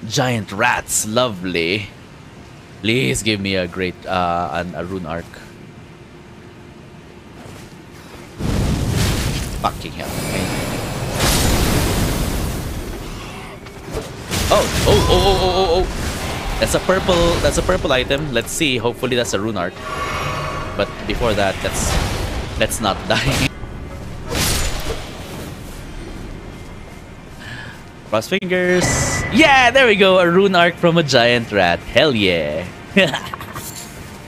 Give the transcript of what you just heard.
Giant rats, lovely. Please give me a great a rune arc. Fucking hell. Okay. Oh. That's a purple item. Let's see. Hopefully that's a rune arc. But before that, let's not die. Cross fingers. Yeah, there we go. A rune arc from a giant rat. Hell yeah.